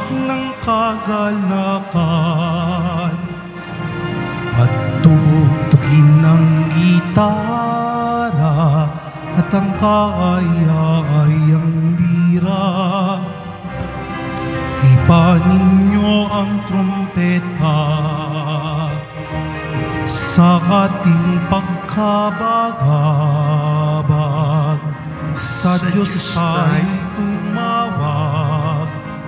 ng kagalakan at tugtugin ng gitara at ang kaaya-ayang lira. Ipanin niyo ang trumpeta sa ating pagkabagabag. Sa Diyos tayo tumawag,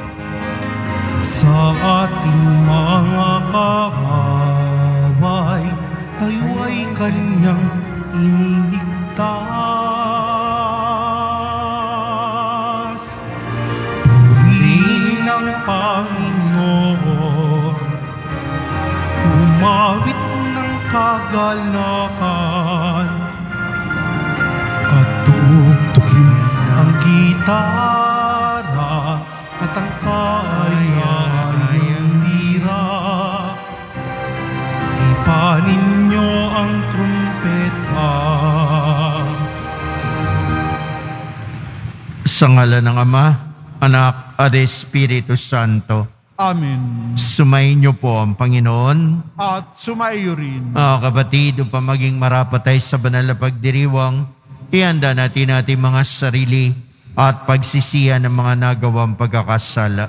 sa ating mga kaaway, tayo ay Kanyang iniligtas. Purihin ang Panginoon, umawit ng kagalakan, at tugtugin ang gitara at ang kaaya-ayang lira. Ipanin niyo ang trumpeta. Sa ngalan ng Ama, Anak, at Espiritu Santo. Amen. Sumayin niyo po ang Panginoon. At sumaiyo rin. Mga kapatid, upang maging marapatay sa banal na pagdiriwang, ihanda natin ating mga sarili at pagsisihan ng mga nagawang pagkakasala.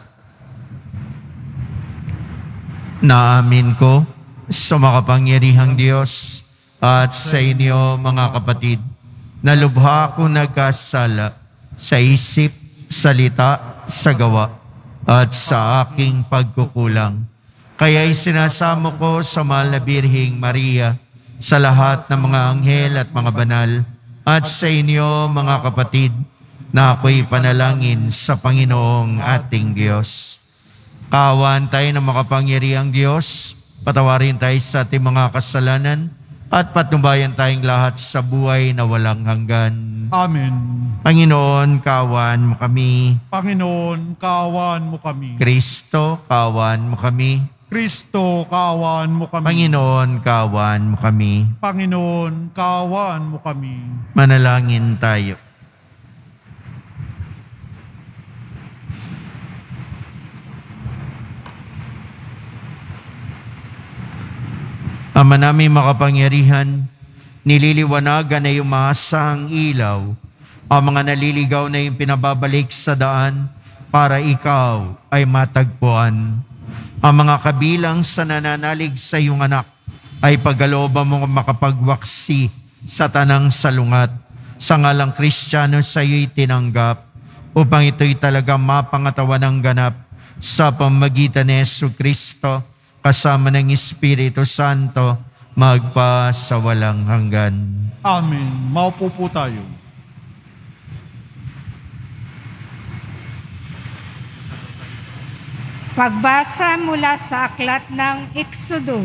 Naamin ko sa makapangyarihang Diyos at sa inyo mga kapatid, na lubha akong nagkasala sa isip, salita, sa gawa, at sa aking pagkukulang. Kaya'y sinasamo ko sa mahal na Birheng Maria, sa lahat ng mga anghel at mga banal, at sa inyo mga kapatid, na ako'y panalangin sa Panginoong ating Diyos. Kaawaan tayo ng makapangyarihang Diyos, patawarin tayo sa ating mga kasalanan, at patnubayan tayong lahat sa buhay na walang hanggan. Amen. Panginoon, kaawaan mo kami. Panginoon, kaawaan mo kami. Kristo, kaawaan mo kami. Kristo, kaawaan mo kami. Panginoon, kaawaan mo kami. Panginoon, kaawaan mo kami. Manalangin tayo. Ama namin makapangyarihan, nililiwanagan na yung masang ilaw, ang mga naliligaw na yung pinababalik sa daan para ikaw ay matagpuan. Ang mga kabilang sa nananalig sa iyong anak ay pagkalooban mo makapagwaksi sa tanang salungat. Sa ngalang Kristiyano sa iyo'y tinanggap upang ito'y talagang mapangatawan ng ganap sa pamagitan ni Jesucristo kasama ng Espiritu Santo magpa sa walang hanggan. Amen. Maupo po tayo. Pagbasa mula sa aklat ng Eksodo.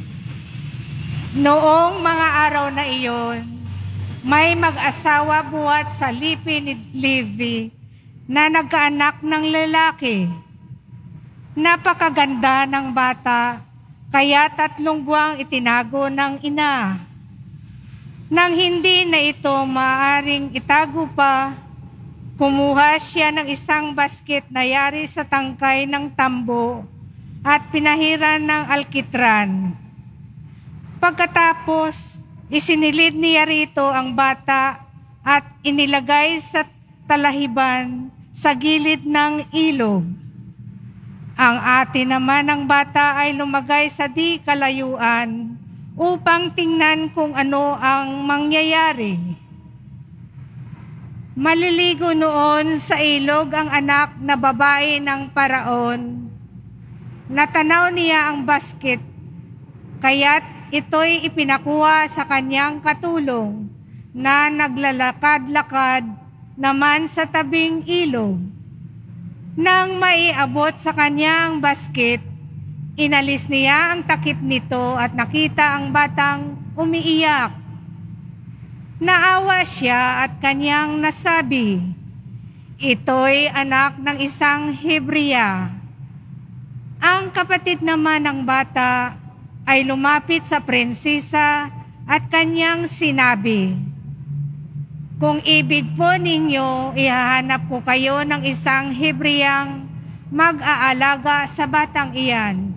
Noong mga araw na iyon, may mag-asawa buhat sa lipi ni Levi na nagkaanak ng lalaki. Napakaganda ng bata, kaya 3 buwang itinago ng ina. Nang hindi na ito maaring itago pa, kumuha siya ng isang basket na yari sa tangkay ng tambo at pinahiran ng alkitran. Pagkatapos, isinilid niya rito ang bata at inilagay sa talahiban sa gilid ng ilog. Ang ate naman ng bata ay lumagay sa di kalayuan upang tingnan kung ano ang mangyayari. Maliligo noon sa ilog ang anak na babae ng paraon. Natanaw niya ang basket, kaya't ito'y ipinakuha sa kanyang katulong na naglalakad-lakad naman sa tabing ilog. Nang maiabot sa kanyang basket, inalis niya ang takip nito at nakita ang batang umiiyak. Naawa siya at kanyang nasabi, "Ito'y anak ng isang Hebrea." Ang kapatid naman ng bata ay lumapit sa prinsesa at kanyang sinabi, "Kung ibig po ninyo, ihahanap ko kayo ng isang Hebreang mag-aalaga sa batang iyan.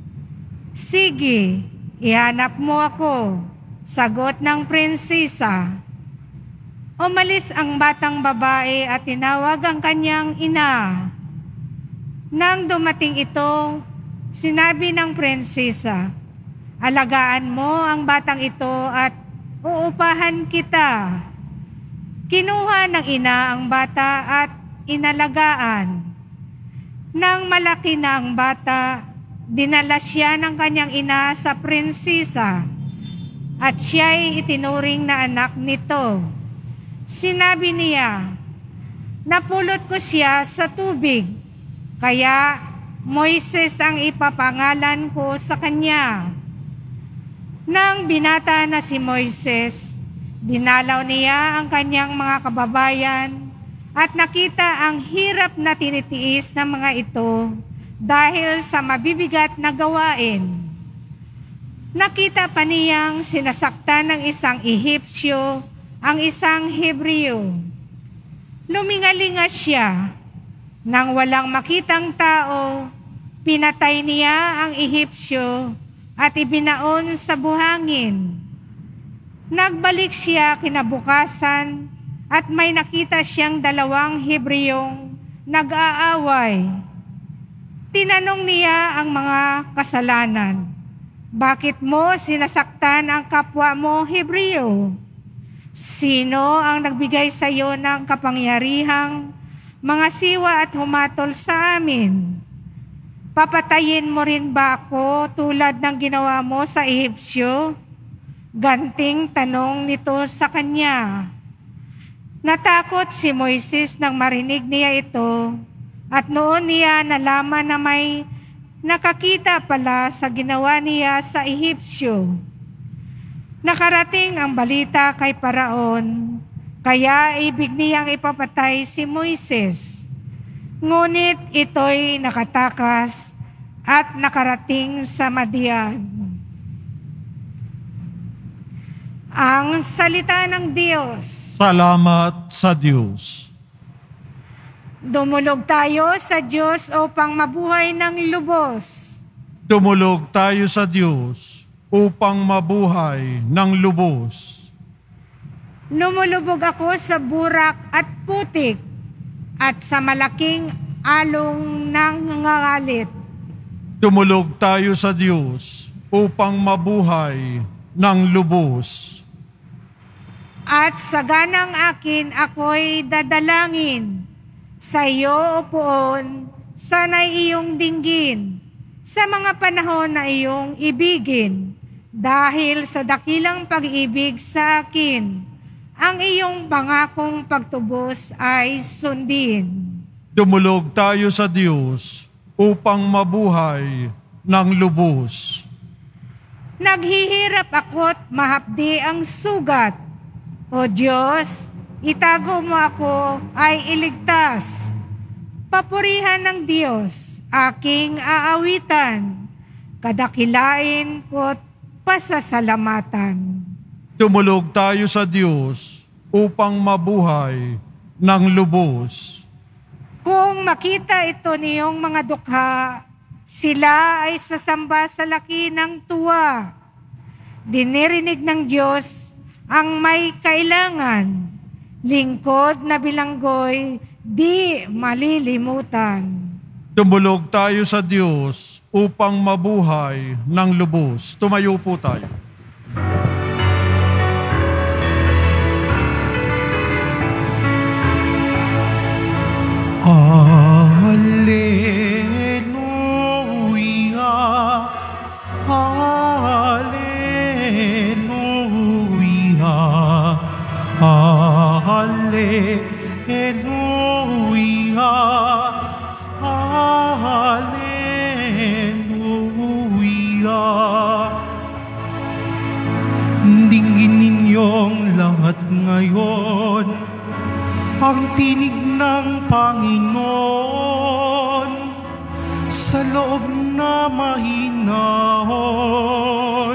Sige, ihanap mo ako, sagot ng prinsesa. Umalis ang batang babae at tinawag ang kanyang ina. Nang dumating ito, sinabi ng prinsesa, alagaan mo ang batang ito at uupahan kita. Kinuha ng ina ang bata at inalagaan. Nang malaki na ang bata, dinala siya ng kanyang ina sa prinsesa at siya'y itinuring na anak nito. Sinabi niya, napulot ko siya sa tubig, kaya Moises ang ipapangalan ko sa kanya. Nang binata na si Moises, dinalaw niya ang kanyang mga kababayan at nakita ang hirap na tinitiis ng mga ito dahil sa mabibigat na gawain. Nakita pa niyang sinasaktan ng isang Ehipsyo ang isang Hebreo. Lumingalinga siya. Nang walang makitang tao, pinatay niya ang Ehipsyo at ibinaon sa buhangin. Nagbalik siya kinabukasan at may nakita siyang dalawang Hebreyong nag-aaway. Tinanong niya ang mga kasalanan, bakit mo sinasaktan ang kapwa mo Hebreo? Sino ang nagbigay sa iyo ng kapangyarihang mga siwa at humatol sa amin? Papatayin mo rin ba ako tulad ng ginawa mo sa Ehipsyo? Ganting tanong nito sa kanya. Natakot si Moises nang marinig niya ito at noon niya nalaman na may nakakita pala sa ginawa niya sa Ehipsyo. Nakarating ang balita kay Paraon, kaya ibig niyang ipapatay si Moises. Ngunit ito'y nakatakas at nakarating sa Madian. Ang salita ng Diyos. Salamat sa Diyos. Dumulog tayo sa Diyos upang mabuhay ng lubos. Dumulog tayo sa Diyos upang mabuhay ng lubos. Lumulubog ako sa burak at putik at sa malaking along ng nangangalit. Dumulog tayo sa Diyos upang mabuhay ng lubos. At sa ganang akin ako'y dadalangin. Sa iyo, Poon, sana'y iyong dinggin sa mga panahon na iyong ibigin. Dahil sa dakilang pag-ibig sa akin, ang iyong pangakong pagtubos ay sundin. Dumulog tayo sa Diyos upang mabuhay ng lubos. Naghihirap ako't mahapdi ang sugat. O Diyos, itago mo ako ay iligtas. Papurihan ng Diyos, aking aawitan. Kadakilain ko't pasasalamatan. Dumulog tayo sa Diyos upang mabuhay ng lubos. Kung makita ito niyong mga dukha, sila ay sasamba sa laki ng tuwa. Dinirinig ng Diyos ang may kailangan, lingkod na bilanggoy, di malilimutan. Dumulog tayo sa Diyos upang mabuhay ng lubos. Tumayo po tayo. Hallelujah, Hallelujah, Hallelujah, Hallelujah. Dinggin ninyong lahat ngayon ang tinig ng Panginoon sa loob na mahinahon.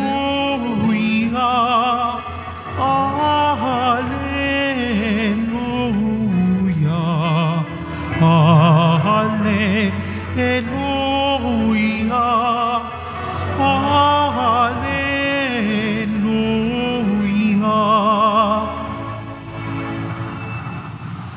Hallelujah, Hallelujah.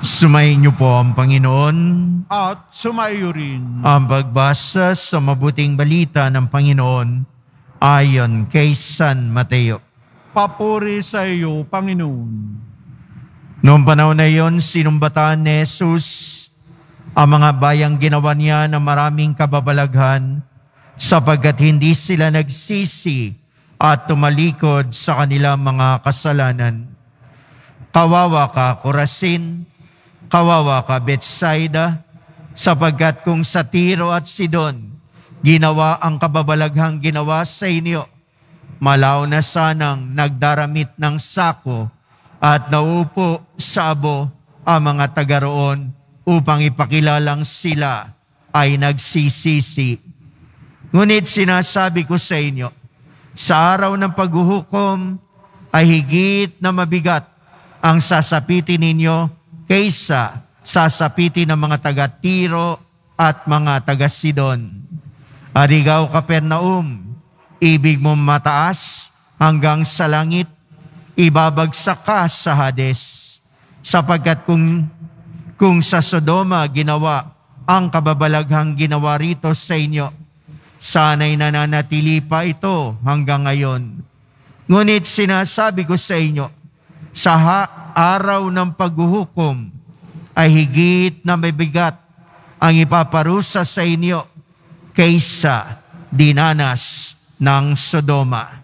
Sumayin niyo po ang Panginoon. At sumaiyo rin. Ang pagbasa sa mabuting balita ng Panginoon ayon kay San Mateo. Papuri sa iyo, Panginoon. Noong panahon na iyon, sinumbatan ni Jesus ang mga bayang ginawa niya ng maraming kababalaghan sapagkat hindi sila nagsisi at tumalikod sa kanilang mga kasalanan. Kawawa ka, Corazin! Kawawa ka, Bethsaida! Sapagkat kung sa Tiro at Sidon ginawa ang kababalaghang ginawa sa inyo, malaw na sanang nagdaramit ng sako at naupo sa abo ang mga taga roon upang ipakilalang sila ay nagsisisi. Ngunit sinasabi ko sa inyo, sa araw ng paghuhukom ay higit na mabigat ang sasapitin ninyo kaysa sasapitin ng mga taga-Tiro at mga taga-Sidon. At ikaw, Capernaum, ibig mong mataas hanggang sa langit, ibabagsak ka sa Hades. Sapagkat kung sa Sodoma ginawa ang kababalaghang ginawa rito sa inyo, sana'y nananatili pa ito hanggang ngayon. Ngunit sinasabi ko sa inyo, sa araw ng paghuhukom ay higit na mabigat ang ipaparusa sa inyo kaysa dinanas ng Sodoma.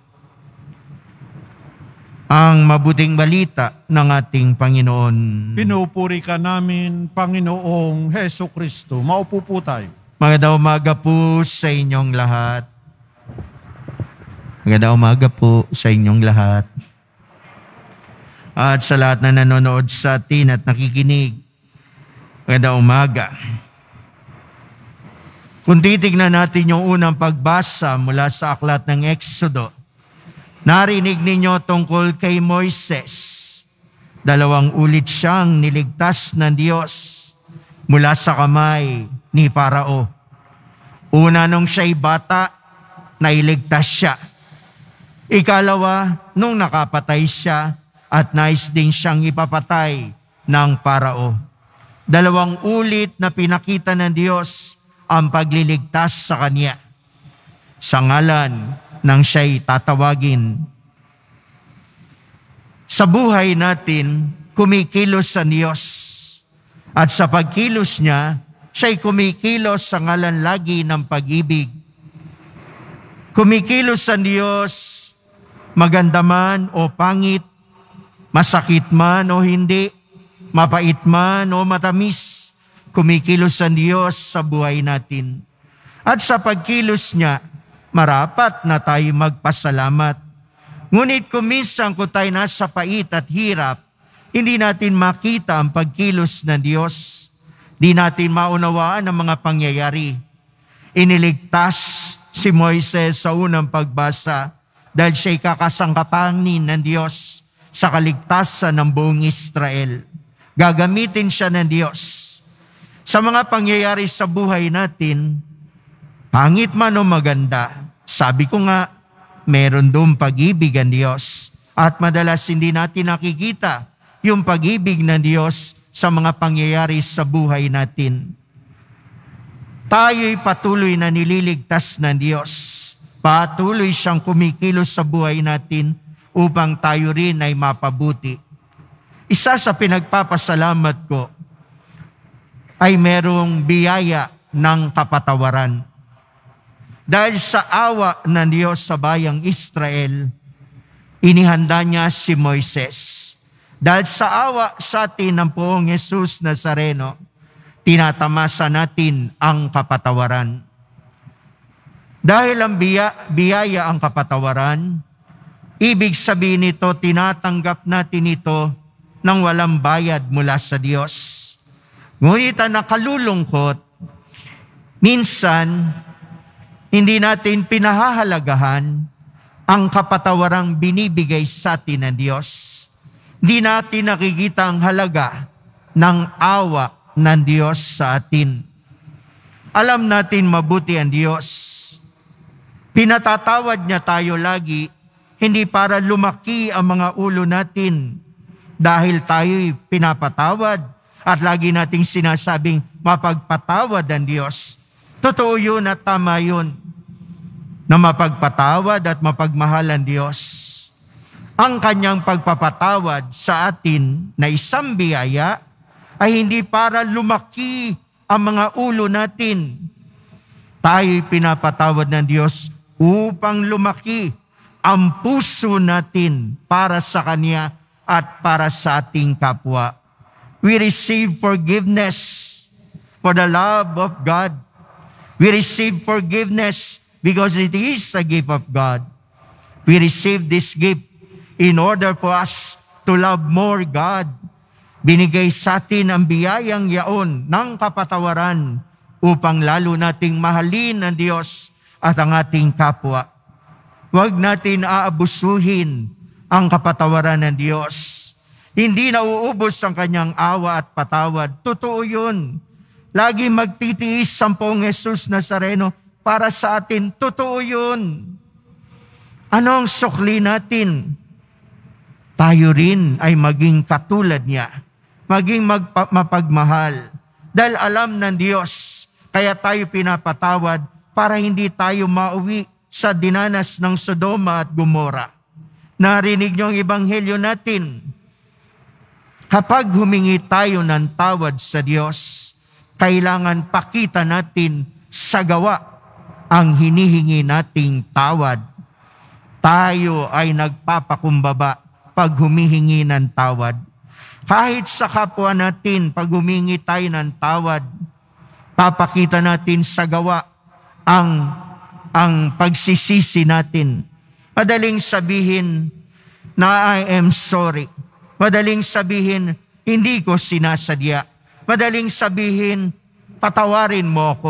Ang mabuting balita ng ating Panginoon. Pinupuri ka namin, Panginoong Heso Kristo. Maupo po tayo. Magandang umaga po sa inyong lahat. Magandang umaga po sa inyong lahat. At sa lahat na nanonood sa atin at nakikinig, magandang umaga. Kung titignan natin yung unang pagbasa mula sa aklat ng Exodo, narinig ninyo tungkol kay Moises. 2 ulit siyang niligtas ng Diyos mula sa kamay ni Farao. Una nung siya'y bata, nailigtas siya. Ikalawa, nung nakapatay siya, at nais din siyang ipapatay ng Parao. 2 ulit na pinakita ng Diyos ang pagliligtas sa kanya sa ngalan ng siya'y tatawagin. Sa buhay natin, kumikilos ang Diyos. At sa pagkilos niya, siya'y kumikilos sa ngalan lagi ng pag-ibig. Kumikilos ang Diyos, maganda man o pangit, masakit man o hindi, mapait man o matamis, kumikilos ang Diyos sa buhay natin. At sa pagkilos niya, marapat na tayo magpasalamat. Ngunit kung minsan kung tayo nasa pait at hirap, hindi natin makita ang pagkilos ng Diyos. Di natin maunawaan ang mga pangyayari. Iniligtas si Moises sa unang pagbasa dahil siya'y kakasangkapanin ng Diyos sa kaligtasan ng buong Israel. Gagamitin siya ng Diyos. Sa mga pangyayari sa buhay natin, pangit man o maganda, sabi ko nga, meron doon pag-ibig ang Diyos. At madalas hindi natin nakikita yung pag-ibig ng Diyos sa mga pangyayari sa buhay natin. Tayo'y patuloy na nililigtas ng Diyos. Patuloy siyang kumikilos sa buhay natin upang tayo rin ay mapabuti. Isa sa pinagpapasalamat ko ay merong biyaya ng kapatawaran. Dahil sa awa ng Diyos sa bayang Israel, inihanda niya si Moises. Dahil sa awa sa atin ng Poong Jesus Nazareno, tinatamasa natin ang kapatawaran. Dahil ang biyaya ang kapatawaran, ibig sabihin nito, tinatanggap natin ito nang walang bayad mula sa Diyos. Ngunit ang nakalulungkot, minsan, hindi natin pinahahalagahan ang kapatawarang binibigay sa atin ng Diyos. Hindi natin nakikita ang halaga ng awa ng Diyos sa atin. Alam natin mabuti ang Diyos. Pinatatawad niya tayo lagi, hindi para lumaki ang mga ulo natin dahil tayo'y pinapatawad At lagi nating sinasabing mapagpatawad ang Diyos. Totoo yun at tama yun, na mapagpatawad at mapagmahal ang Diyos. Ang kanyang pagpapatawad sa atin na isang biyaya ay hindi para lumaki ang mga ulo natin. Tayo'y pinapatawad ng Diyos upang lumaki ang puso natin para sa Kanya at para sa ating kapwa. We receive forgiveness for the love of God. We receive forgiveness because it is a gift of God. We receive this gift in order for us to love more God. Binigay sa atin ang biyayang yaon ng kapatawaran upang lalo nating mahalin ang Diyos at ang ating kapwa. Huwag natin aabusuhin ang kapatawaran ng Diyos. Hindi nauubos ang kanyang awa at patawad. Totoo yun. Lagi magtitiis ang Poong Jesus Nazareno para sa atin. Totoo yun. Anong sukli natin? Tayo rin ay maging katulad niya. Maging mapagmahal. Dahil alam ng Diyos, kaya tayo pinapatawad para hindi tayo mauwi sa dinanas ng Sodoma at Gomora. Narinig niyo ang ebanghelyo natin. Kapag humingi tayo ng tawad sa Diyos, kailangan pakita natin sa gawa ang hinihingi nating tawad. Tayo ay nagpapakumbaba pag humihingi ng tawad. Kahit sa kapwa natin, pag humingi tayo ng tawad, papakita natin sa gawa ang pagsisisi natin. Madaling sabihin na I am sorry. Madaling sabihin, hindi ko sinasadya. Madaling sabihin, patawarin mo ako.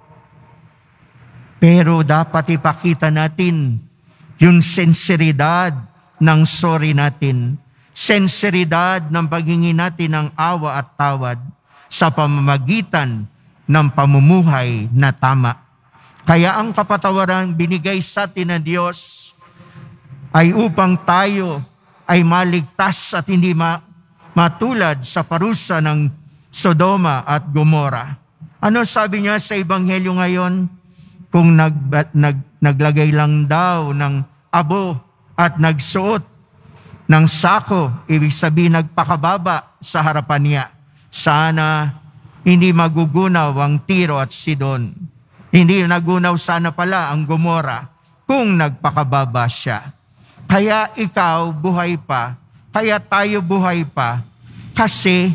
Pero dapat ipakita natin yung sinseridad ng sorry natin. Sinseridad ng paghingi natin ng awa at tawad sa pamamagitan ng pamumuhay na tama. Kaya ang kapatawaran binigay sa atin ng Diyos ay upang tayo ay maligtas at hindi matulad sa parusa ng Sodoma at Gomora. Ano sabi niya sa Ebanghelyo ngayon? Kung naglagay lang daw ng abo at nagsuot ng sako, ibig sabihin nagpakababa sa harapan niya. Sana hindi magugunaw ang Tiro at Sidon. Hindi nagunaw sana pala ang Gomora kung nagpakababa siya. Kaya ikaw buhay pa, kaya tayo buhay pa, kasi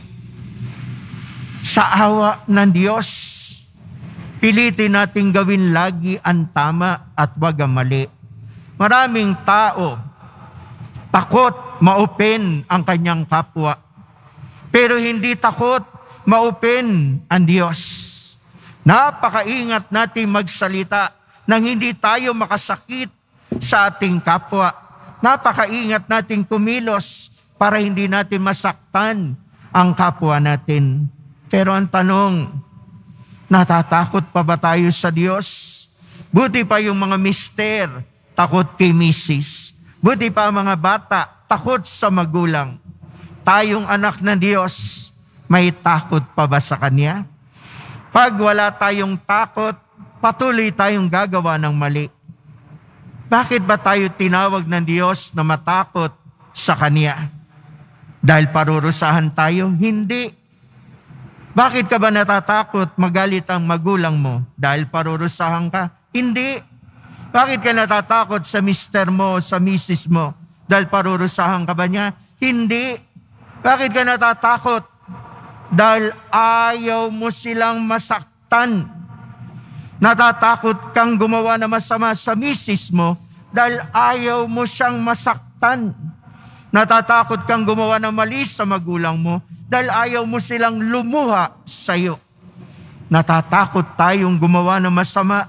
sa awa ng Diyos, pilitin nating gawin lagi ang tama at wag ang mali. Maraming tao, takot ma-open ang kanyang kapwa. Pero hindi takot ma-open ang Diyos. Napakaingat natin magsalita nang hindi tayo makasakit sa ating kapwa. Napakaingat natin kumilos para hindi natin masaktan ang kapwa natin. Pero ang tanong, natatakot pa ba tayo sa Diyos? Buti pa yung mga mister, takot kay misis. Buti pa ang mga bata, takot sa magulang. Tayong anak ng Diyos, may takot pa ba sa Kanya? Pag wala tayong takot, patuloy tayong gagawa ng mali. Bakit ba tayo tinawag ng Diyos na matakot sa Kanya? Dahil parurusahan tayo? Hindi. Bakit ka ba natatakot magalit ang magulang mo? Dahil parurusahan ka? Hindi. Bakit ka natatakot sa mister mo, sa misis mo? Dahil parurusahan ka ba niya? Hindi. Bakit ka natatakot? Dahil ayaw mo silang masaktan. Natatakot kang gumawa na masama sa misis mo dahil ayaw mo siyang masaktan. Natatakot kang gumawa na mali sa magulang mo dahil ayaw mo silang lumuha sa iyo. Natatakot tayong gumawa na masama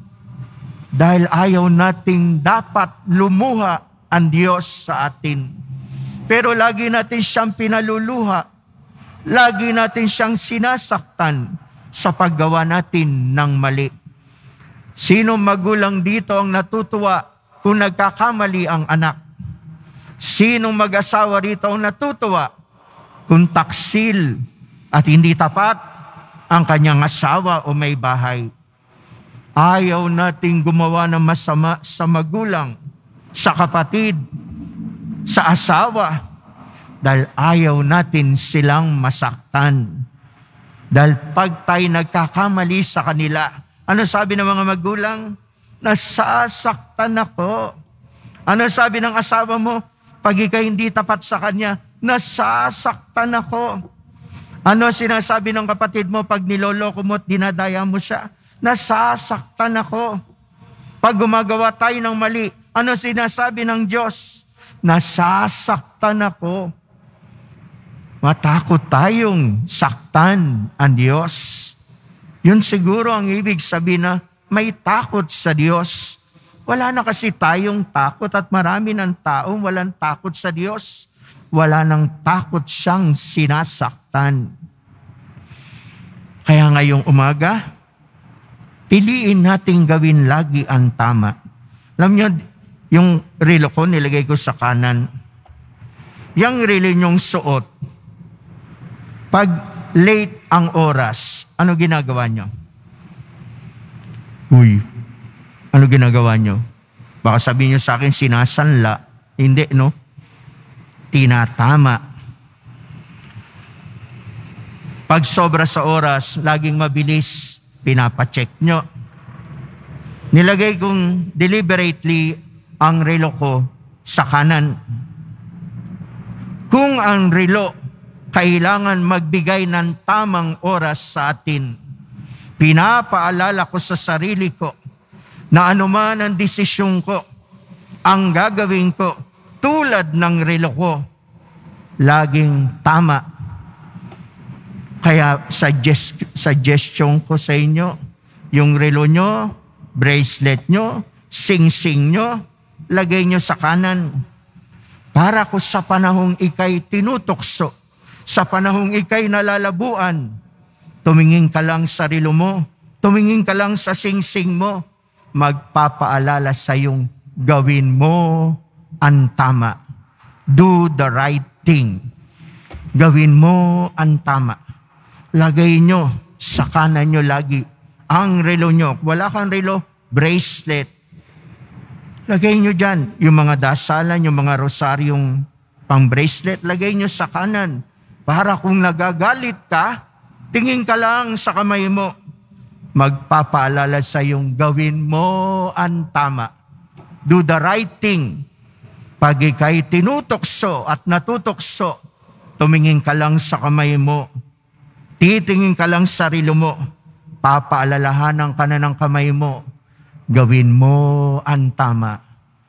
dahil ayaw nating dapat lumuha ang Diyos sa atin. Pero lagi natin siyang pinaluluha. Lagi natin siyang sinasaktan sa paggawa natin ng mali. Sino magulang dito ang natutuwa kung nagkakamali ang anak? Sino mag-asawa rito ang natutuwa kung taksil at hindi tapat ang kanyang asawa o may bahay. Ayaw nating gumawa ng masama sa magulang, sa kapatid, sa asawa, dahil ayaw natin silang masaktan. Dahil pag tayo nagkakamali sa kanila, ano sabi ng mga magulang? Nasasaktan ako. Ano sabi ng asawa mo? Pag ikay hindi tapat sa kanya, nasasaktan ako. Ano sinasabi ng kapatid mo pag niloloko mo at dinadaya mo siya? Nasasaktan ako. Pag gumagawa tayo ng mali, ano sinasabi ng Diyos? Nasasaktan ako. Matakot tayong saktan ang Diyos. Yun siguro ang ibig sabihin na may takot sa Diyos. Wala na kasi tayong takot at marami ng taong walang takot sa Diyos. Wala nang takot siyang sinasaktan. Kaya ngayong umaga, piliin nating gawin lagi ang tama. Alam niyo, yung relo ko nilagay ko sa kanan. Yung relo niyong suot, pag late ang oras, ano ginagawa niyo? Uy, ano ginagawa niyo? Baka sabihin niyo sa akin, sinasanla. Hindi, no? Tinatama. Pag sobra sa oras, laging mabilis, pinapacheck nyo. Nilagay kong deliberately ang relo ko sa kanan. Kung ang relo kailangan magbigay ng tamang oras sa atin, pinapaalala ko sa sarili ko na anuman ang desisyon ko, ang gagawin ko, tulad ng relo ko, laging tama. Kaya suggestion ko sa inyo, yung relo nyo, bracelet nyo, sing-sing nyo, lagay nyo sa kanan. Para ko sa panahong ikay tinutokso, sa panahong ikay nalalabuan, tumingin ka lang sa relo mo, tumingin ka lang sa sing-sing mo, magpapaalala sa iyong gawin mo ang tama. Do the right thing. Gawin mo ang tama. Lagay nyo sa kanan nyo lagi ang relo nyo. Wala kang relo, bracelet. Lagay nyo dyan. Yung mga dasalan, yung mga rosaryong pang bracelet, lagay nyo sa kanan. Para kung nagagalit ka, tingin ka lang sa kamay mo. Magpapaalala sa iyong gawin mo ang tama. Do the right thing. Pag ikay tinutokso at natutokso, tumingin ka lang sa kamay mo. Titingin ka lang sa relo mo. Papaalalahanan ka na ng kamay mo. Gawin mo ang tama.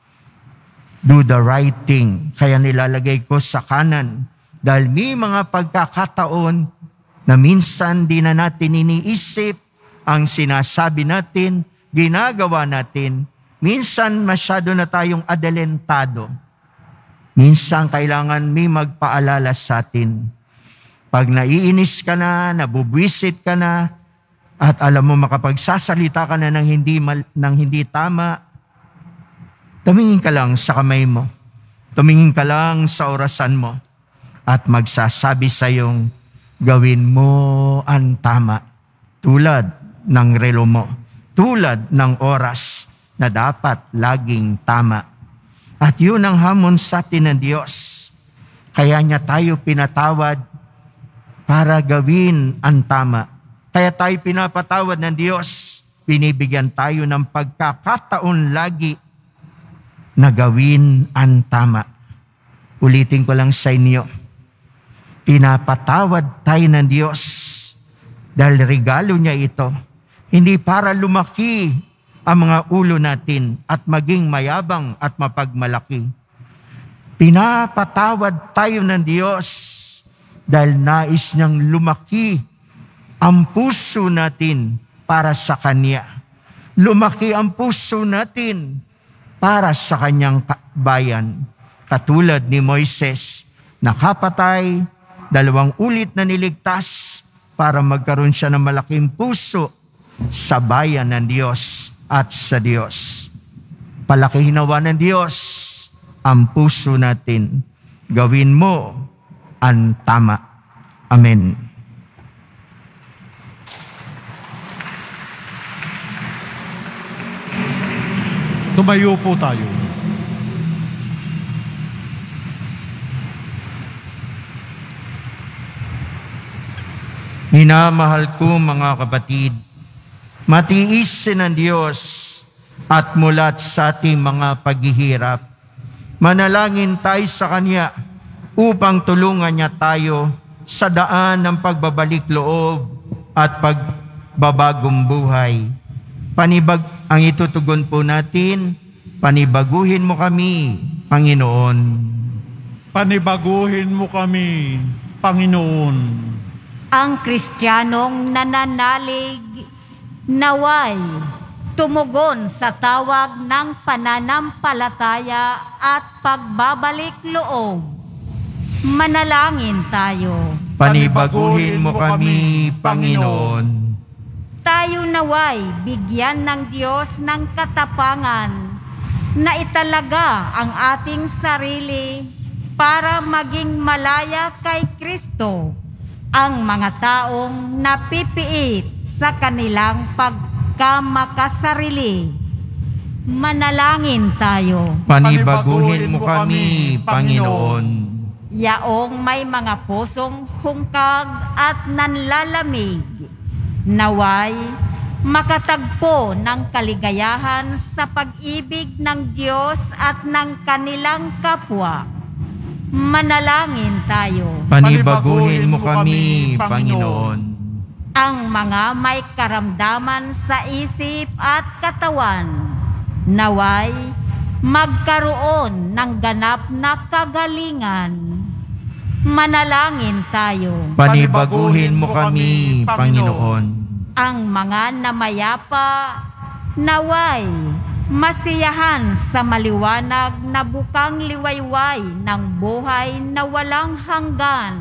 Do the right thing. Kaya nilalagay ko sa kanan. Dahil may mga pagkakataon na minsan di na natin iniisip ang sinasabi natin, ginagawa natin. Minsan masyado na tayong adelentado. Minsan kailangan may magpaalala sa atin. Pag naiinis ka na, nabubwisit ka na, at alam mo makapagsasalita ka na ng hindi tama, tumingin ka lang sa kamay mo. Tumingin ka lang sa orasan mo. At magsasabi sa iyong, gawin mo ang tama. Tulad ng relo mo. Tulad ng oras na dapat laging tama. At yun ang hamon sa atin ng Diyos. Kaya niya tayo pinatawad para gawin ang tama. Kaya tayo pinapatawad ng Diyos. Binibigyan tayo ng pagkakataon lagi na gawin ang tama. Ulitin ko lang sa inyo. Pinapatawad tayo ng Diyos dahil regalo niya ito. Hindi para lumaki ang mga ulo natin at maging mayabang at mapagmalaki. Pinapatawad tayo ng Diyos dahil nais niyang lumaki ang puso natin para sa Kanya. Lumaki ang puso natin para sa Kanyang bayan. Katulad ni Moises, nakapatay, 2 ulit na niligtas para magkaroon siya ng malaking puso sa bayan ng Diyos at sa Diyos. Palaki hinawa ng Diyos ang puso natin. Gawin mo ang tama. Amen. Tumayo po tayo. Minamahal ko mga kapatid, matiisin ng Diyos at mulat sa ating mga paghihirap. Manalangin tayo sa Kanya upang tulungan niya tayo sa daan ng pagbabalik loob at pagbabagong buhay. Ang itutugon po natin, panibaguhin mo kami, Panginoon. Panibaguhin mo kami, Panginoon. Ang Kristiyanong nananalig naway tumugon sa tawag ng pananampalataya at pagbabalik loob. Manalangin tayo. Panibaguhin mo kami, Panginoon. Tayo naway bigyan ng Diyos ng katapangan na italaga ang ating sarili para maging malaya kay Kristo ang mga taong napipiit sa kanilang pagkamakasarili. Manalangin tayo. Panibaguhin mo kami, Panginoon. Yaong may mga pusong hungkag at nanlalamig, naway makatagpo ng kaligayahan sa pag-ibig ng Diyos at ng kanilang kapwa. Manalangin tayo. Panibaguhin mo kami, Panginoon. Ang mga may karamdaman sa isip at katawan, naway magkaroon ng ganap na kagalingan. Manalangin tayo. Panibaguhin mo kami, Panginoon. Ang mga namayapa, naway masiyahan sa maliwanag na bukang liwayway ng buhay na walang hanggan.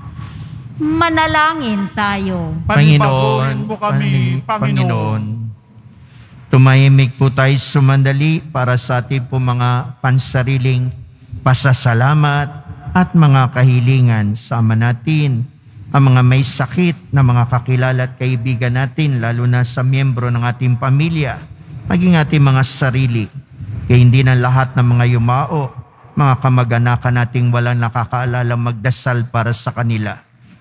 Manalangin tayo. Panibaguhin mo kami, Panginoon. Tumahimik po tayo sumandali para sa ating po mga pansariling pasasalamat at mga kahilingan. Sama natin ang mga may sakit na mga kakilala at kaibigan natin, lalo na sa miyembro ng ating pamilya, maging ating mga sarili. Kaya hindi na lahat ng mga yumao, mga kamag-anakan nating walang nakakaalala magdasal para sa kanila.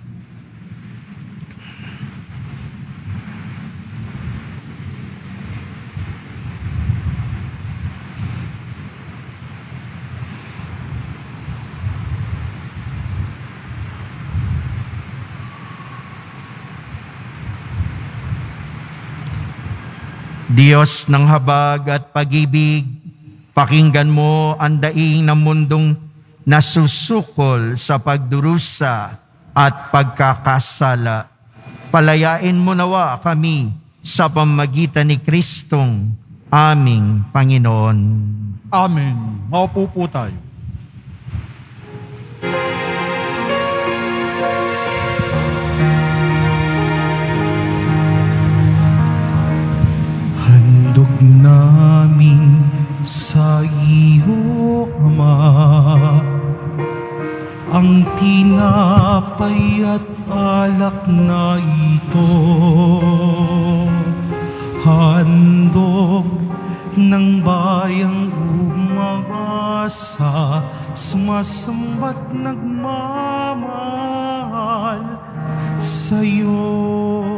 Diyos ng habag at pag-ibig, pakinggan mo ang daing ng mundong nasusukol sa pagdurusa at pagkakasala. Palayain mo nawa kami sa pamamagitan ni Kristong aming Panginoon. Amen. Maupo po tayo. Handog namin sa iyo, Ama, ang tinapay at alak na ito, handog ng bayang umasa, sumasamba't nagmamahal sa iyo.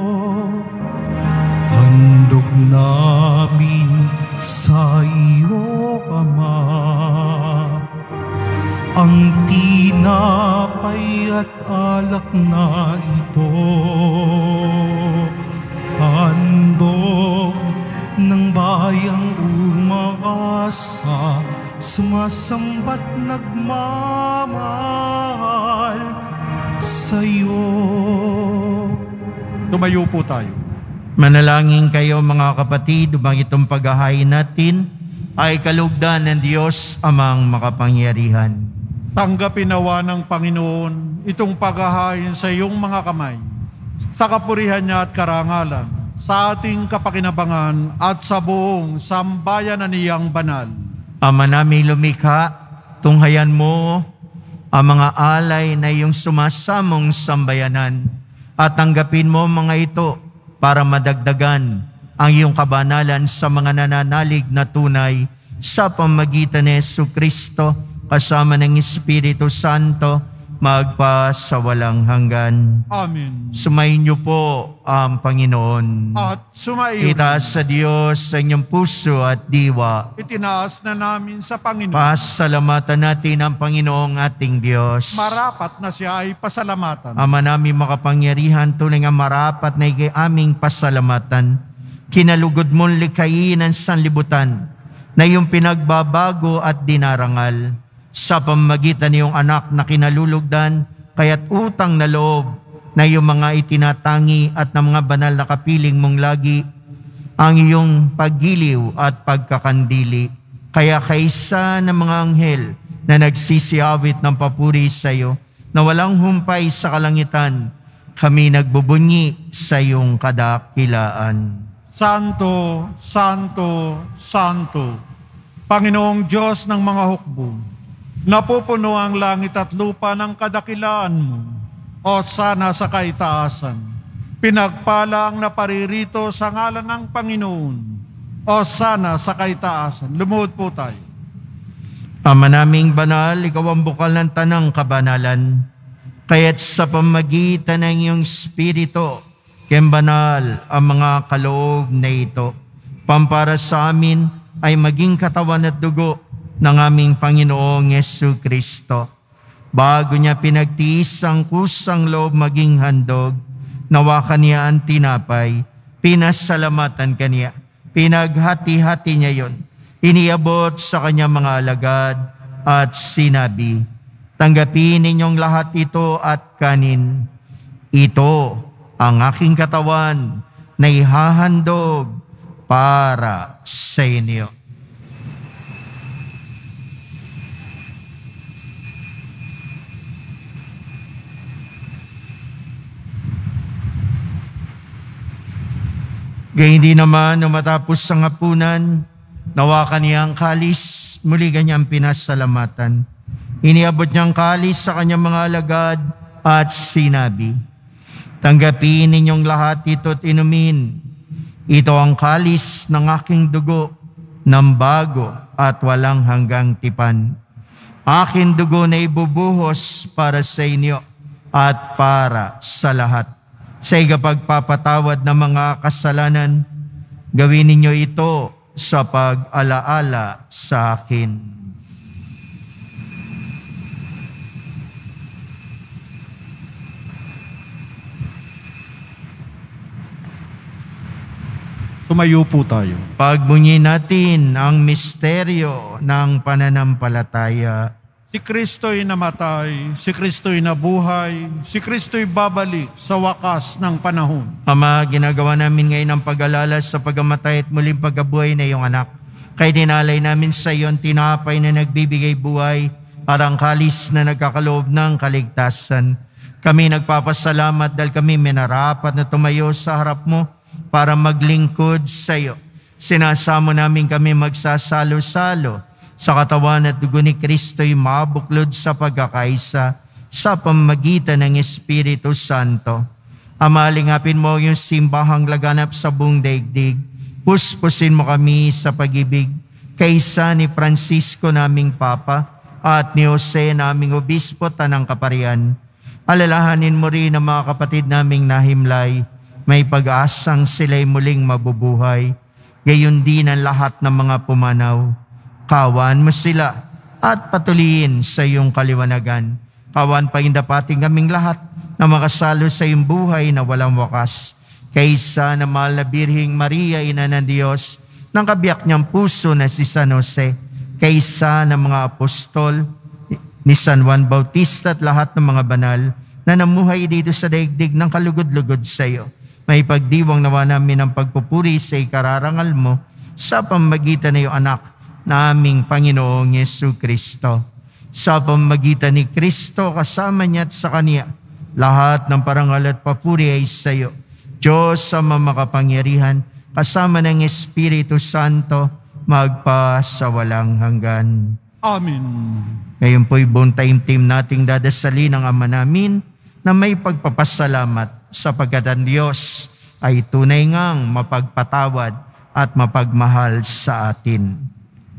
Handog namin sa iyo, Ama, ang tinapay at alak na ito, handog ng bayang umaasa, sumasamba't nagmamahal sa iyo. Tumayo po tayo. Manalangin kayo mga kapatid, upang itong paghahain natin ay kalugdan ng Diyos amang makapangyarihan. Tanggapin nawa ng Panginoon itong paghahain sa iyong mga kamay, sa kapurihan niya at karangalan, sa ating kapakinabangan at sa buong sambayan na niyang banal. Ama namin lumikha, tunghayan mo ang mga alay na iyong sumasamong sambayanan at tanggapin mo mga ito para madagdagan ang iyong kabanalan sa mga nananalig na tunay sa pamagitan ni Jesucristo kasama ng Espiritu Santo magpasawalang hanggan. Amen. Sumayin niyo po ang Panginoon. At sumayo Itaas sa Diyos sa inyong puso at diwa. itinaas na namin sa Panginoon. Pasalamatan natin ang Panginoong ating Diyos. Marapat na siya ay pasalamatan. Ama namin makapangyarihan, tunay nga marapat na ikay aming pasalamatan. Kinalugod mong likhain ang sanlibutan na iyong pinagbabago at dinarangal sa pamamagitan ng iyong anak na kinalulugdan, kaya't utang na loob na iyong mga itinatangi at ng mga banal na kapiling mong lagi ang iyong paggiliw at pagkakandili. Kaya kaysa ng mga anghel na nagsisiawit ng papuri sa iyo, na walang humpay sa kalangitan, kami nagbubunyi sa iyong kadakilaan. Santo, Santo, Santo, Panginoong Diyos ng mga hukbo, napupuno ang langit at lupa ng kadakilaan mo. O sana sa kaitaasan, pinagpala ang naparirito sa ngalan ng Panginoon. O sana sa kaitaasan, lumuhod po tayo. Ama naming banal, ikaw ang bukal ng tanang kabanalan. Kaya't sa pamagitan ng iyong Espiritu, kayang banal ang mga kaloob na ito. Pampara sa amin ay maging katawan at dugo ng aming Panginoong Jesucristo. Bago niya pinagtiis ang kusang loob maging handog, nawa kaniya ang tinapay, pinasalamatan kaniya, pinaghati-hati niya yon, iniabot sa kanya mga alagad at sinabi, tanggapin ninyong lahat ito at kanin. Ito ang aking katawan na ihahandog para sa inyo. Gayun din naman, nung matapos ang hapunan, nawa kaniyang kalis, muli kanyang pinasalamatan. Iniabot niyang kalis sa kanyang mga alagad at sinabi, tanggapin ninyong lahat ito at inumin. Ito ang kalis ng aking dugo, ng bago at walang hanggang tipan. Aking dugo na ibubuhos para sa inyo at para sa lahat. Sa ikapagpapatawad ng mga kasalanan, gawin ninyo ito sa pag-alaala sa akin. Tumayo po tayo. Pagbunyi natin ang misteryo ng pananampalataya. Si Kristo'y namatay, si Kristo'y nabuhay, si Kristo'y babalik sa wakas ng panahon. Ama, ginagawa namin ngayon ang pag-alala sa pagamatay at muling pagkabuhay na iyong anak. Kaya dinalay namin sa iyo ang tinapay na nagbibigay buhay at ang kalis na nagkakaloob ng kaligtasan. Kami nagpapasalamat dahil kami minarapat na tumayo sa harap mo para maglingkod sa iyo. Sinasamo namin kami magsasalo-salo sa katawan at dugo ni Kristo'y mabuklod sa pagkakaisa sa pamamagitan ng Espiritu Santo. Ama, lingapin mo yung simbahang laganap sa buong daigdig. Puspusin mo kami sa pag-ibig kaysa ni Francisco naming Papa at ni Jose naming Obispo Tanang Kaparian. Alalahanin mo rin ang mga kapatid naming nahimlay. May pag-asang sila'y muling mabubuhay. Gayon din ang lahat ng mga pumanaw. Kawan mo sila at patuloyin sa iyong kaliwanagan. Kawan pagindapating kaming lahat na makasalo sa iyong buhay na walang wakas. Kaysa na mahal na Birheng Maria, Ina ng Diyos, ng kabiyak niyang puso na si San Jose, kaysa ng mga apostol, ni San Juan Bautista at lahat ng mga banal na namuhay dito sa daigdig ng kalugod-lugod sa iyo. May pagdiwang nawa namin ang pagpupuri sa ikararangal mo sa pamamagitan ng iyong anak na aming Panginoong Jesucristo. Sa pamamagitan ni Kristo, kasama niya at sa Kanya, lahat ng parangal at papuri ay sa iyo. Diyos Ama makapangyarihan, kasama ng Espiritu Santo, magpasawalang hanggan. Amen. Ngayon po'y buong taimtim nating dadasalin ang Ama namin na may pagpapasalamat sapagkat ang Diyos ay tunay ngang mapagpatawad at mapagmahal sa atin.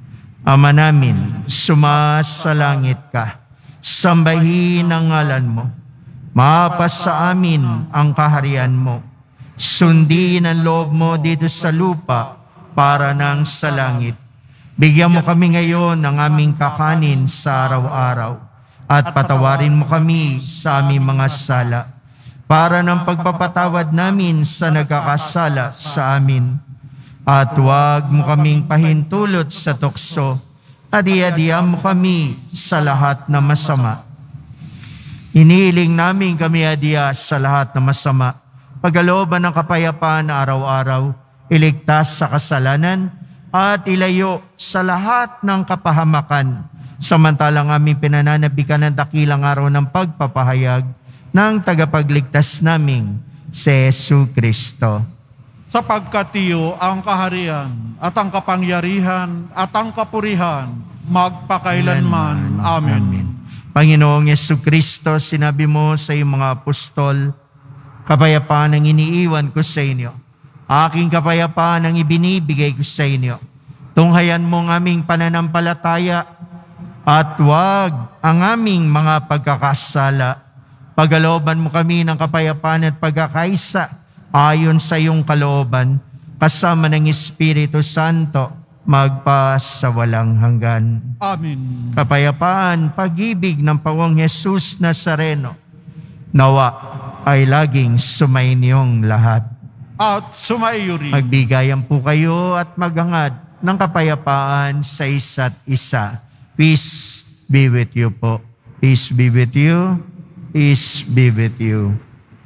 Ama namin, sumasalangit ka. Sambahin ang ngalan mo. Maapas sa amin ang kaharian mo. Sundin ang loob mo dito sa lupa para nang sa langit. Bigyan mo kami ngayon ng aming kakanin sa araw-araw at patawarin mo kami sa aming mga sala para ng pagpapatawad namin sa nagkakasala sa amin. At huwag mo kaming pahintulot sa tukso at iadiyam mo kami sa lahat na masama. Inihiling namin kami adiya sa lahat na masama, pagkalooban ng kapayapaan araw-araw, iligtas sa kasalanan, at ilayo sa lahat ng kapahamakan, samantalang aming pinananabikan ng dakilang araw ng pagpapahayag ng tagapagligtas naming si Jesu Kristo. Sapagkat iyo ang kaharian at ang kapangyarihan at ang kapurihan magpakailanman. Amen. Panginoong Jesu Kristo, sinabi mo sa iyong mga apostol, kapayapaan ang iniiwan ko sa inyo. Aking kapayapaan ang ibinibigay ko sa inyo. Tunghayan mo ang aming pananampalataya at huwag ang aming mga pagkakasala. Pagalooban mo kami ng kapayapaan at pagkakaisa ayon sa iyong kalooban, kasama ng Espiritu Santo, magpa sa walang hanggan. Amen. Kapayapaan, pag-ibig ng Panginoong Jesus Nazareno, nawa ay laging sumainyong lahat. At sumaiyo rin. Magbigayan po kayo at maghangad ng kapayapaan sa isa't isa. Peace be with you po. Peace be with you. Peace be with you.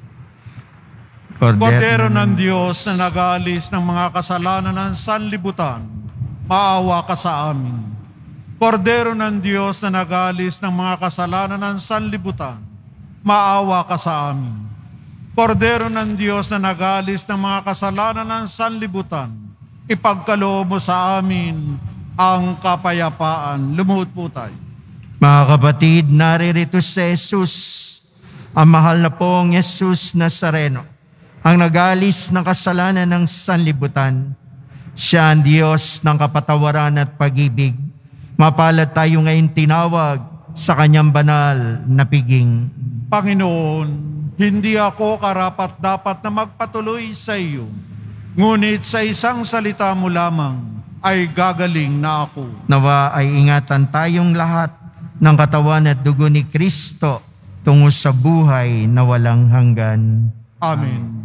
Kordero ng Diyos na nag-aalis ng mga kasalanan ng sanlibutan, maawa ka sa amin. Kordero ng Diyos na nag-aalis ng mga kasalanan ng sanlibutan, maawa ka sa amin. Kordero ng Diyos na nag-aalis ng mga kasalanan ng sanlibutan, ipagkaloob mo sa amin ang kapayapaan. Lumuhod po tayo. Mga kapatid, naririto si Jesus, ang mahal na pong Jesus Nazareno, ang nag-aalis ng kasalanan ng sanlibutan. Siya ang Diyos ng kapatawaran at pag-ibig. Mapalad tayo ngayon tinawag sa kanyang banal na piging. Panginoon, hindi ako karapat-dapat na magpatuloy sa iyo, ngunit sa isang salita mo lamang ay gagaling na ako. Nawa ay ingatan tayong lahat ng katawan at dugo ni Kristo tungo sa buhay na walang hanggan. Amen.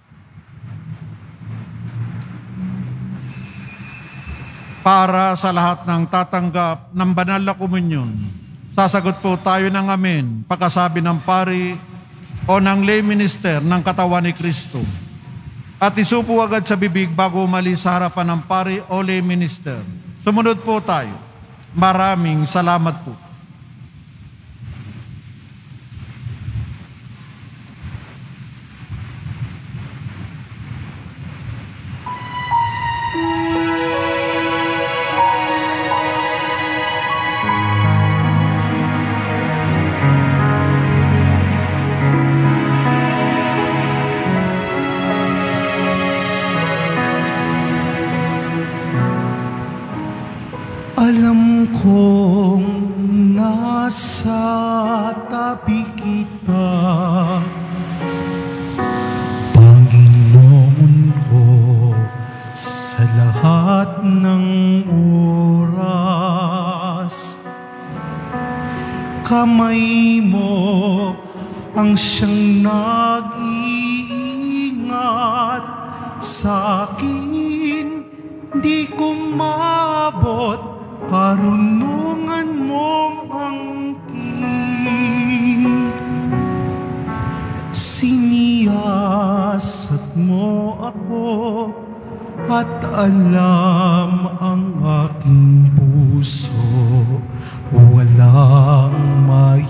Para sa lahat ng tatanggap ng banal na komunyon, sasagot po tayo ng amen pagkasabi ng pari o ng lay minister ng katawan ni Kristo. At isupo agad sa bibig bago umalis sa harapan ng pari o lay minister. Sumunod po tayo. Maraming salamat po. Alam kong nasa tabi kita, Panginoon ko, sa lahat ng oras. Kamay mo ang siyang nag-iingat sa akin, di ko maabot karunungan mong angkin. Siniyasat mo ako at alam ang aking puso. Walang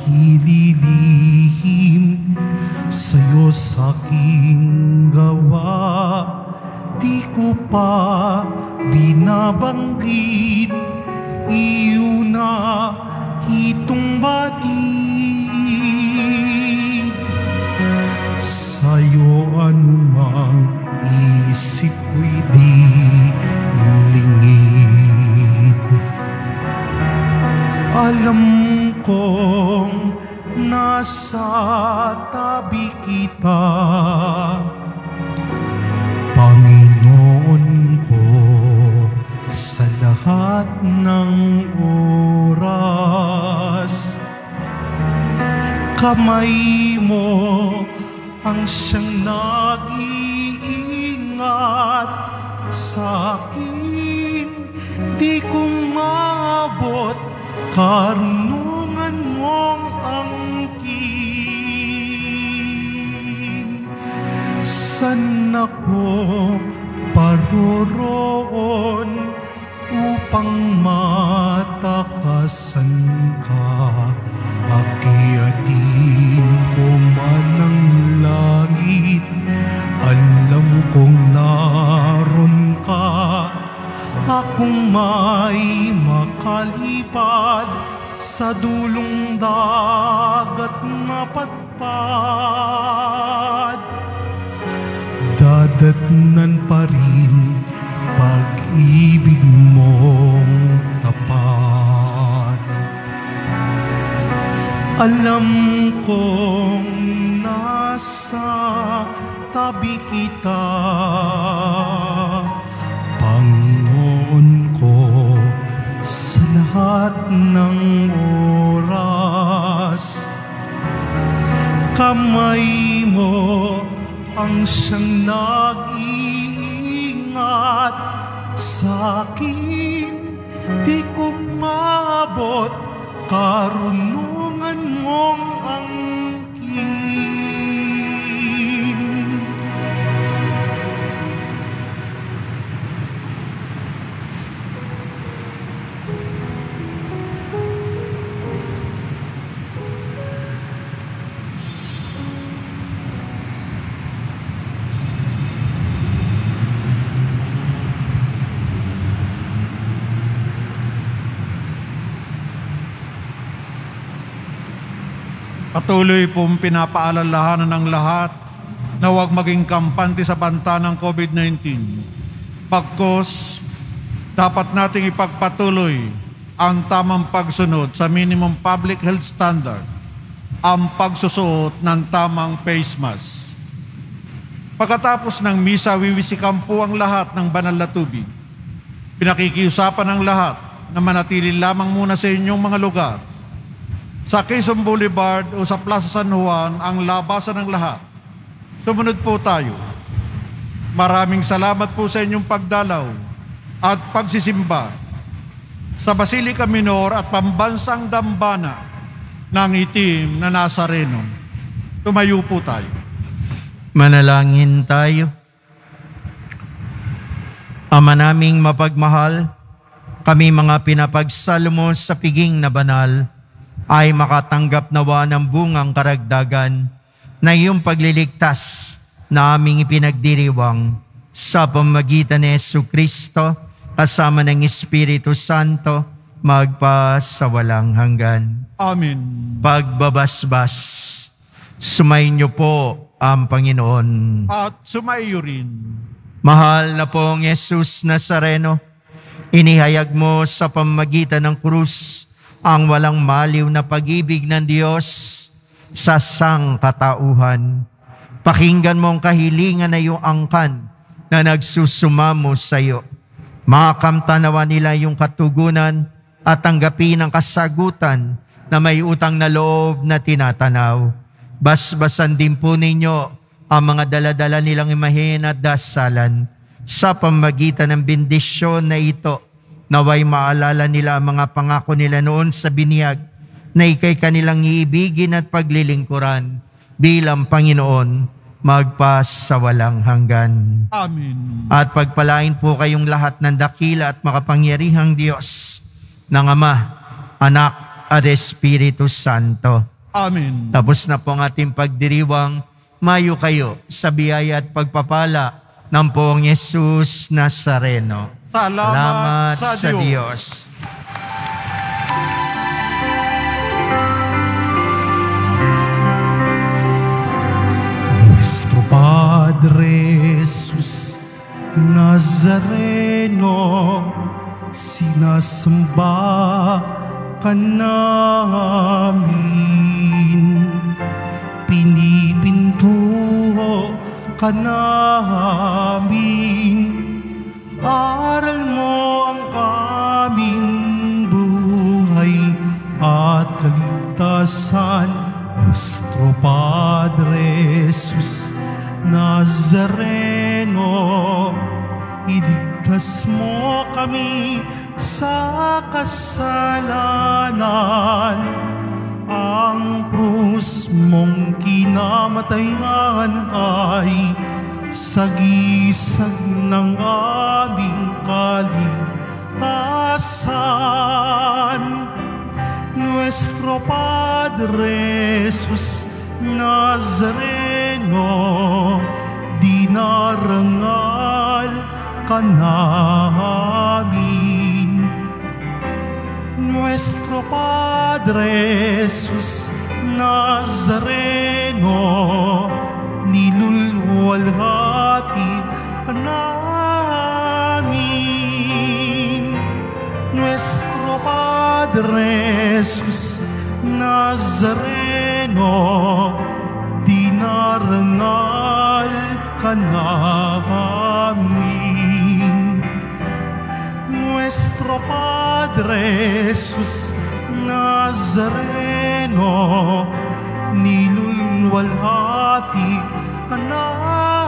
mahililihim sa'yo sa aking gawa. Di ko pa binabanggit iyo na hitong batid. Sa'yo anumang isip ko'y di lingid. kita. Panginoon ko, sa lahat ng oras, kamay mo ang siyang nag-iingat sa akin. Di ko maabot karunungan mong angkin. San ako paroroon upang matakasan ka? Akiatin ko man ang langit, alam kong naroon ka. Akong may makalipad sa dulong dagat mapadpad. Dadatnan pa rin pag-ibig mong tapat. Alam kong nasa tabi kita, Panginoon ko, sa lahat ng oras. Kamay mo ang siyang nag-iingat sa akin. Di ko maabot karunungan mong angkin. Patuloy pong pinapaalalahanan ng lahat na huwag maging kampante sa banta ng COVID-19. Pagkos, dapat nating ipagpatuloy ang tamang pagsunod sa minimum public health standard, ang pagsusuot ng tamang face mask. Pagkatapos ng misa, wiwisikan po ang lahat ng banal na tubig. Pinakikiusapan ng lahat na manatili lamang muna sa inyong mga lugar. Sa Quezon Boulevard o sa Plaza San Juan ang labasan ng lahat. Sumunod po tayo. Maraming salamat po sa inyong pagdalaw at pagsisimba sa Basilica Minor at Pambansang Dambana ng Itim na Nazareno. Tumayo po tayo. Manalangin tayo. Ama naming mapagmahal, kami mga pinapagsalo mo sa piging na banal, ay makatanggap nawa ng bungang karagdagan na iyong pagliligtas na aming ipinagdiriwang sa pamamagitan ni Jesucristo kasama ng Espiritu Santo magpasawalang hanggan. Amen. Pagbabasbas, sumayin niyo po ang Panginoon. At sumaiyo rin. Mahal na pong Jesus Nazareno, inihayag mo sa pamamagitan ng krus ang walang maliw na pag-ibig ng Diyos sa sangkatauhan. Pakinggan mo ang kahilingan na iyong angkan na nagsusumamo sa iyo. Makamtanawa nila yung katugunan at tanggapin ang kasagutan na may utang na loob na tinatanaw. Basbasan din po ninyo ang mga daladala nilang imahen at dasalan sa pamamagitan ng bendisyon na ito. Naway maalala nila ang mga pangako nila noon sa binyag na ikay kanilang iibigin at paglilingkuran bilang Panginoon magpasawalang hanggan. Amen. At pagpalain po kayong lahat ng dakila at makapangyarihang Diyos ng Ama, Anak at Espiritu Santo. Amen. Tapos na po ang ating pagdiriwang, mayo kayo sa biyaya at pagpapala ng Poong Jesus Nazareno. Salamat sa Diyos. Diyos. Nuestro Padre Jesus Nazareno, sinasamba ka namin, pinipinto ka namin. Aral mo ang aming buhay at kaligtasan. Nuestro Padre Jesus Nazareno, iligtas mo kami sa kasalanan. Ang krus mong kinamatayan ay sagisag ng aming kaligtasan. Nuestro Padre Jesus Nazareno, dinarangal ka namin. Nuestro Padre Jesus Nazareno, nilulwalhati ka namin. Nuestro Padre Jesus Nazareno, dinarangal ka namin. Nuestro Padre Jesus Nazareno, nilulwalhati ka namin.